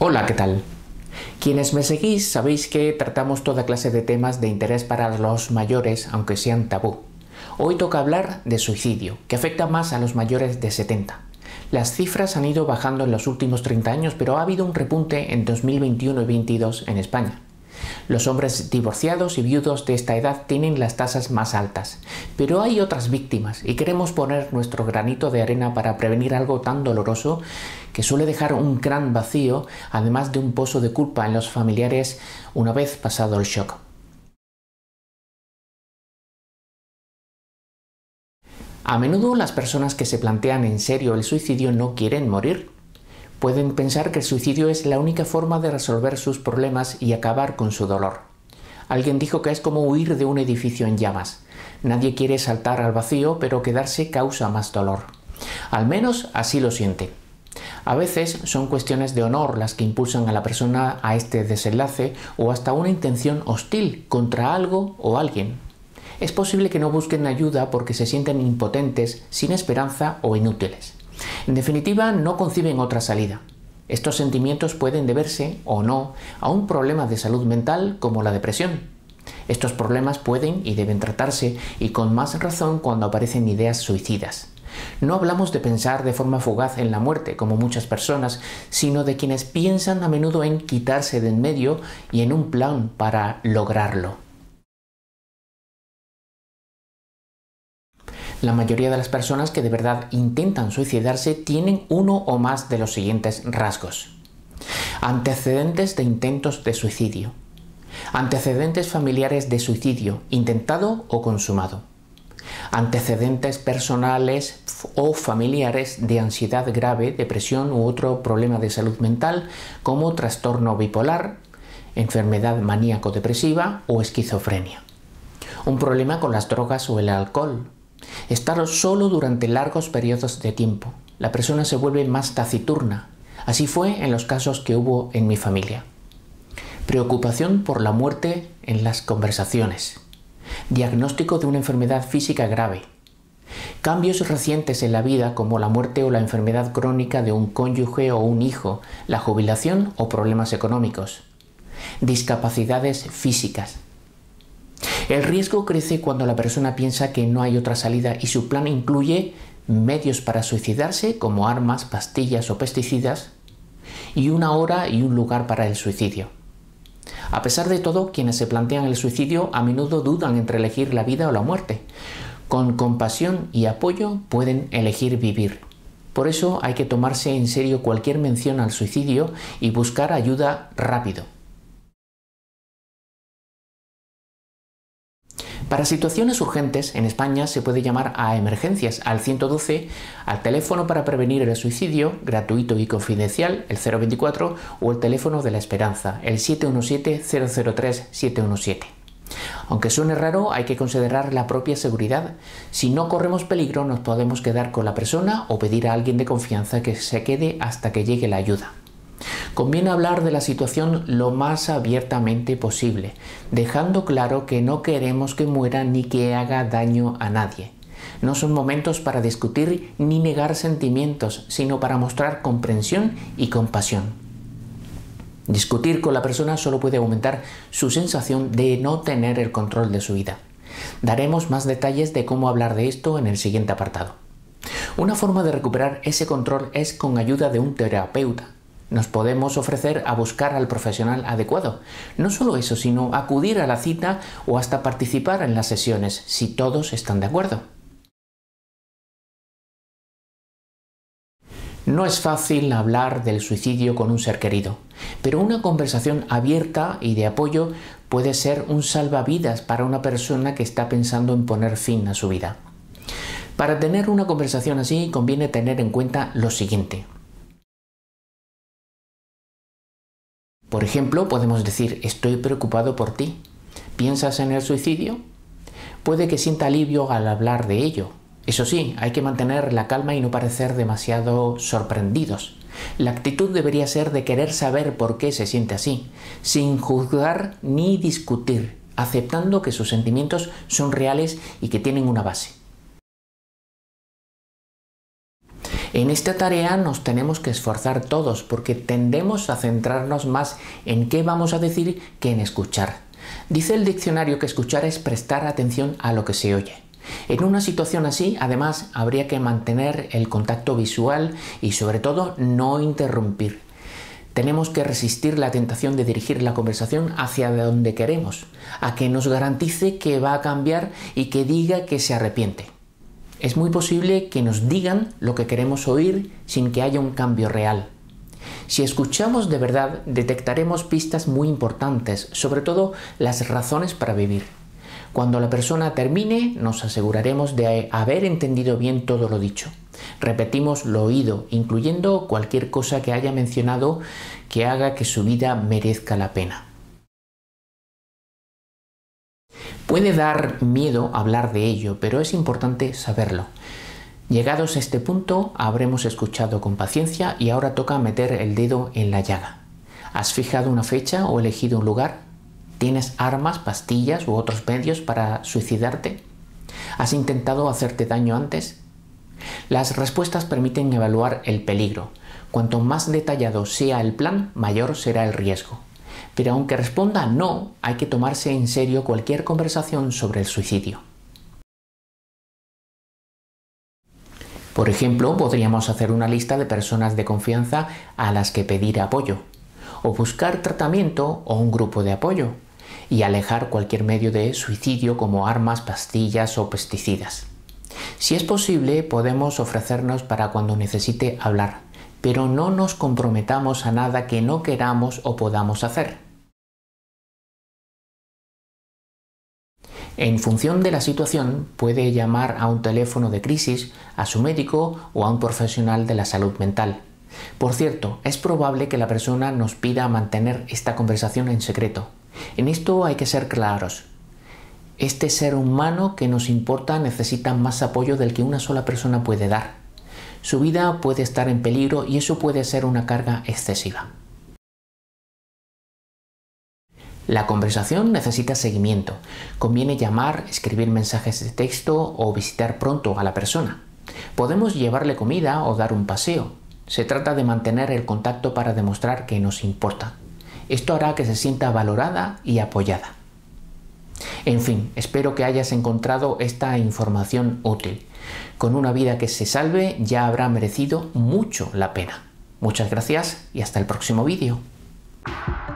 Hola, ¿qué tal? Quienes me seguís sabéis que tratamos toda clase de temas de interés para los mayores, aunque sean tabú. Hoy toca hablar de suicidio, que afecta más a los mayores de 70. Las cifras han ido bajando en los últimos 30 años, pero ha habido un repunte en 2021 y 2022 en España. Los hombres divorciados y viudos de esta edad tienen las tasas más altas, pero hay otras víctimas y queremos poner nuestro granito de arena para prevenir algo tan doloroso que suele dejar un gran vacío, además de un pozo de culpa en los familiares una vez pasado el shock. A menudo las personas que se plantean en serio el suicidio no quieren morir. Pueden pensar que el suicidio es la única forma de resolver sus problemas y acabar con su dolor. Alguien dijo que es como huir de un edificio en llamas. Nadie quiere saltar al vacío, pero quedarse causa más dolor. Al menos así lo siente. A veces son cuestiones de honor las que impulsan a la persona a este desenlace o hasta una intención hostil contra algo o alguien. Es posible que no busquen ayuda porque se sienten impotentes, sin esperanza o inútiles. En definitiva, no conciben otra salida. Estos sentimientos pueden deberse, o no, a un problema de salud mental como la depresión. Estos problemas pueden y deben tratarse, y con más razón cuando aparecen ideas suicidas. No hablamos de pensar de forma fugaz en la muerte, como muchas personas, sino de quienes piensan a menudo en quitarse de en medio y en un plan para lograrlo. La mayoría de las personas que de verdad intentan suicidarse tienen uno o más de los siguientes rasgos. Antecedentes de intentos de suicidio. Antecedentes familiares de suicidio, intentado o consumado. Antecedentes personales o familiares de ansiedad grave, depresión u otro problema de salud mental como trastorno bipolar, enfermedad maníaco-depresiva o esquizofrenia. Un problema con las drogas o el alcohol. Estar solo durante largos periodos de tiempo. La persona se vuelve más taciturna. Así fue en los casos que hubo en mi familia. Preocupación por la muerte en las conversaciones. Diagnóstico de una enfermedad física grave. Cambios recientes en la vida como la muerte o la enfermedad crónica de un cónyuge o un hijo, la jubilación o problemas económicos. Discapacidades físicas. El riesgo crece cuando la persona piensa que no hay otra salida y su plan incluye medios para suicidarse como armas, pastillas o pesticidas y una hora y un lugar para el suicidio. A pesar de todo, quienes se plantean el suicidio a menudo dudan entre elegir la vida o la muerte. Con compasión y apoyo pueden elegir vivir. Por eso hay que tomarse en serio cualquier mención al suicidio y buscar ayuda rápido. Para situaciones urgentes, en España se puede llamar a emergencias al 112, al teléfono para prevenir el suicidio, gratuito y confidencial, el 024, o el teléfono de la esperanza, el 717-003-717. Aunque suene raro, hay que considerar la propia seguridad. Si no corremos peligro, nos podemos quedar con la persona o pedir a alguien de confianza que se quede hasta que llegue la ayuda. Conviene hablar de la situación lo más abiertamente posible, dejando claro que no queremos que muera ni que haga daño a nadie. No son momentos para discutir ni negar sentimientos, sino para mostrar comprensión y compasión. Discutir con la persona solo puede aumentar su sensación de no tener el control de su vida. Daremos más detalles de cómo hablar de esto en el siguiente apartado. Una forma de recuperar ese control es con ayuda de un terapeuta. Nos podemos ofrecer a buscar al profesional adecuado. No solo eso, sino acudir a la cita o hasta participar en las sesiones, si todos están de acuerdo. No es fácil hablar del suicidio con un ser querido, pero una conversación abierta y de apoyo puede ser un salvavidas para una persona que está pensando en poner fin a su vida. Para tener una conversación así, conviene tener en cuenta lo siguiente. Por ejemplo, podemos decir: estoy preocupado por ti. ¿Piensas en el suicidio? Puede que sienta alivio al hablar de ello. Eso sí, hay que mantener la calma y no parecer demasiado sorprendidos. La actitud debería ser de querer saber por qué se siente así, sin juzgar ni discutir, aceptando que sus sentimientos son reales y que tienen una base. En esta tarea nos tenemos que esforzar todos porque tendemos a centrarnos más en qué vamos a decir que en escuchar. Dice el diccionario que escuchar es prestar atención a lo que se oye. En una situación así, además, habría que mantener el contacto visual y sobre todo no interrumpir. Tenemos que resistir la tentación de dirigir la conversación hacia donde queremos, a que nos garantice que va a cambiar y que diga que se arrepiente. Es muy posible que nos digan lo que queremos oír sin que haya un cambio real. Si escuchamos de verdad, detectaremos pistas muy importantes, sobre todo las razones para vivir. Cuando la persona termine, nos aseguraremos de haber entendido bien todo lo dicho. Repetimos lo oído, incluyendo cualquier cosa que haya mencionado que haga que su vida merezca la pena. Puede dar miedo hablar de ello, pero es importante saberlo. Llegados a este punto, habremos escuchado con paciencia y ahora toca meter el dedo en la llaga. ¿Has fijado una fecha o elegido un lugar? ¿Tienes armas, pastillas u otros medios para suicidarte? ¿Has intentado hacerte daño antes? Las respuestas permiten evaluar el peligro. Cuanto más detallado sea el plan, mayor será el riesgo. Pero aunque responda no, hay que tomarse en serio cualquier conversación sobre el suicidio. Por ejemplo, podríamos hacer una lista de personas de confianza a las que pedir apoyo, o buscar tratamiento o un grupo de apoyo, y alejar cualquier medio de suicidio como armas, pastillas o pesticidas. Si es posible, podemos ofrecernos para cuando necesite hablar, pero no nos comprometamos a nada que no queramos o podamos hacer. En función de la situación, puede llamar a un teléfono de crisis, a su médico o a un profesional de la salud mental. Por cierto, es probable que la persona nos pida mantener esta conversación en secreto. En esto hay que ser claros. Este ser humano que nos importa necesita más apoyo del que una sola persona puede dar. Su vida puede estar en peligro y eso puede ser una carga excesiva. La conversación necesita seguimiento. Conviene llamar, escribir mensajes de texto o visitar pronto a la persona. Podemos llevarle comida o dar un paseo. Se trata de mantener el contacto para demostrar que nos importa. Esto hará que se sienta valorada y apoyada. En fin, espero que hayas encontrado esta información útil. Con una vida que se salve ya habrá merecido mucho la pena. Muchas gracias y hasta el próximo vídeo.